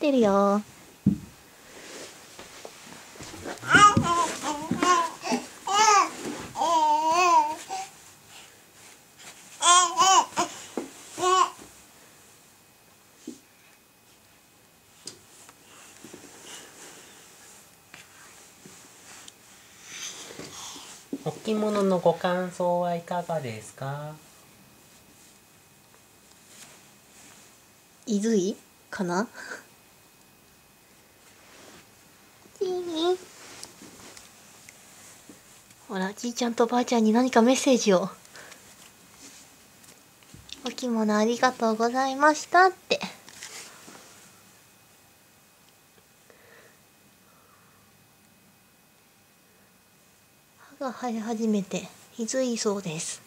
ってるよ。 お着物のご感想はいかがですか？ いずいかな。ほら、じいちゃんとばあちゃんに何かメッセージを。お着物ありがとうございましたって。歯が生え始めてひずいそうです。